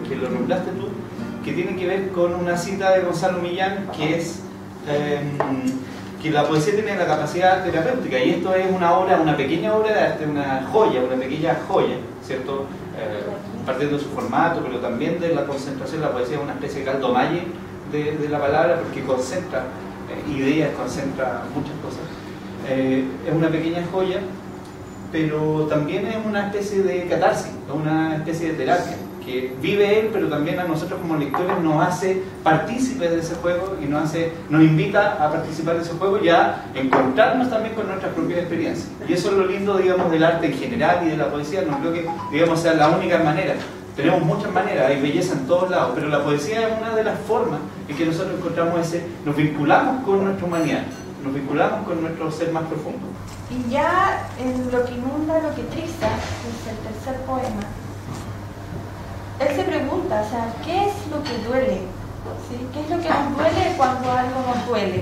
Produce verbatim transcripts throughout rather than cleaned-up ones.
que lo nombraste tú, que tiene que ver con una cita de Gonzalo Millán, que es eh, que la poesía tiene la capacidad terapéutica, y esto es una obra, una pequeña obra de arte, una joya, una pequeña joya, ¿cierto? Eh, partiendo de su formato, pero también de la concentración. La poesía es una especie de caldo malle de, de la palabra, porque concentra eh, ideas, concentra muchas cosas. Eh, es una pequeña joya, pero también es una especie de catarsis, una especie de terapia, que vive él, pero también a nosotros como lectores nos hace partícipes de ese juego y nos, hace, nos invita a participar de ese juego y a encontrarnos también con nuestras propias experiencias. Y eso es lo lindo, digamos, del arte en general y de la poesía. No creo que, digamos, sea la única manera. Tenemos muchas maneras, hay belleza en todos lados, pero la poesía es una de las formas en que nosotros encontramos ese, nos vinculamos con nuestra humanidad, nos vinculamos con nuestro ser más profundo. Y ya en Lo que inunda, lo que triza, que es el tercer poema, él se pregunta, o sea, ¿qué es lo que duele? ¿Sí? ¿Qué es lo que nos duele cuando algo nos duele?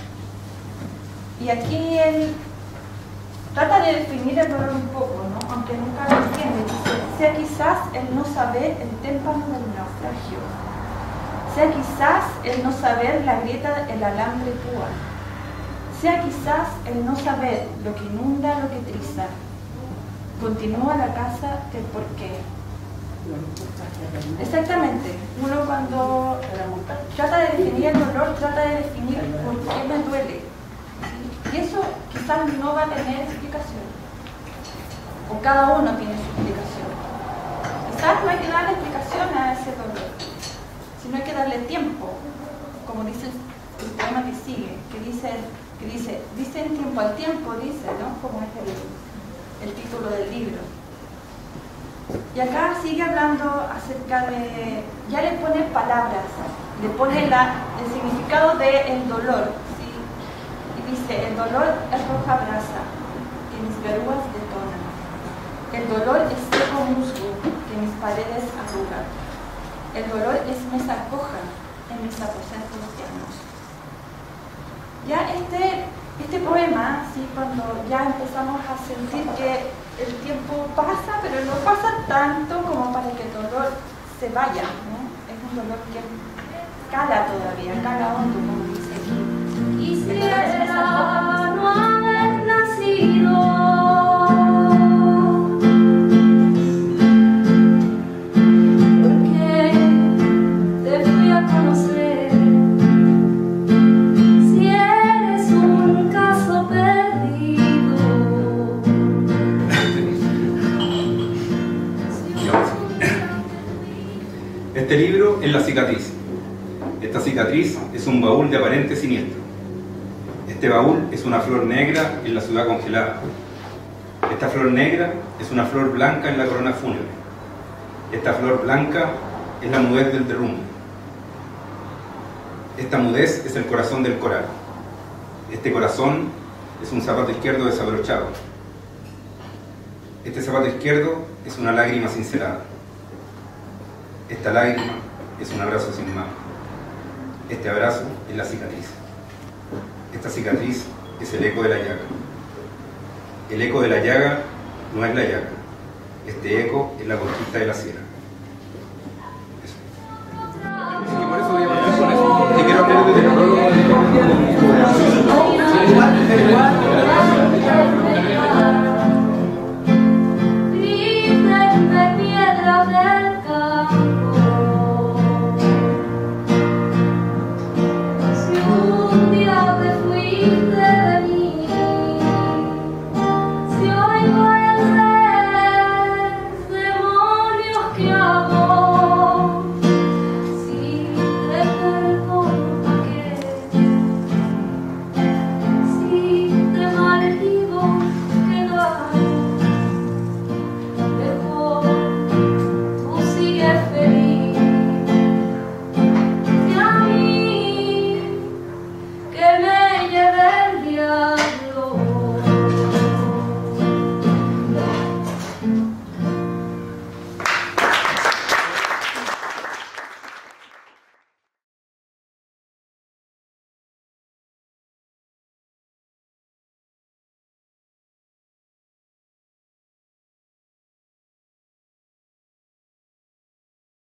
Y aquí él trata de definir el dolor un poco, ¿no? Aunque nunca lo entiende. Dice, sea quizás el no saber el témpano del naufragio, sea quizás el no saber la grieta del alambre púa, sea quizás el no saber lo que inunda, lo que triza, continúa la casa del porqué. Exactamente, uno cuando trata de definir el dolor, trata de definir por qué me duele. Y eso quizás no va a tener explicación, o cada uno tiene su explicación. Quizás no hay que darle explicación a ese dolor, sino hay que darle tiempo, como dice el poema que sigue, que dice, que dice, dice en tiempo al tiempo, dice, ¿no? Como es el, el título del libro. Y acá sigue hablando acerca de, ya le pone palabras, le pone la, el significado del dolor, ¿sí? Y dice, el dolor es roja brasa, que mis verrugas detonan. El dolor es seco musgo, que mis paredes arrugan. El dolor es mesa coja, en mis aposentos llanos. Ya este, este poema, ¿sí? Cuando ya empezamos a sentir que el tiempo pasa, pero no pasa tanto como para que el dolor se vaya, ¿no? Es un dolor que cala todavía, cala hondo, como dice aquí. Quisiera no haber nacido, porque te fui a conocer. Si eres un caso perdido, este libro es la cicatriz. Esta cicatriz es un baúl de aparente siniestro. Este baúl es una flor negra en la ciudad congelada. Esta flor negra es una flor blanca en la corona fúnebre. Esta flor blanca es la mudez del derrumbe. Esta mudez es el corazón del coral. Este corazón es un zapato izquierdo desabrochado. Este zapato izquierdo es una lágrima cincelada. Esta lágrima es un abrazo sin mano. Este abrazo es la cicatriz. Esta cicatriz es el eco de la llaga. El eco de la llaga no es la llaga. Este eco es la conquista de la sierra.